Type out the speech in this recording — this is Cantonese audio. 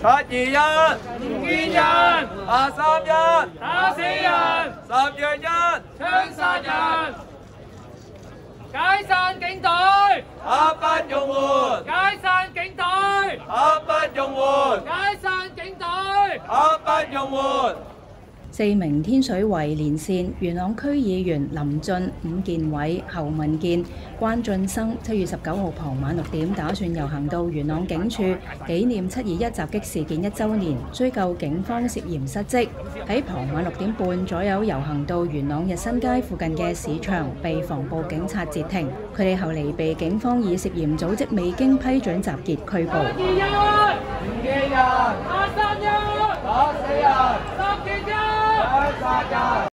721 唔見人 831 打死人 10月1 槍殺人，解散警隊， 刻不容緩， 解散警隊， 刻不容緩， 解散警隊， 刻不容緩。 4名天水圍連線元朗區議員林俊、伍健偉、侯文健、關俊生7月19號傍晚6點打算遊行到元朗警署紀念721襲擊事件1週年，追究警方涉嫌失職。喺傍晚6點半左右遊行到元朗日新街附近嘅市場，被防暴警察截停。佢哋後嚟被警方以涉嫌組織未經批准集結拘捕。 721唔見人 831 打死人 10月1 槍殺人。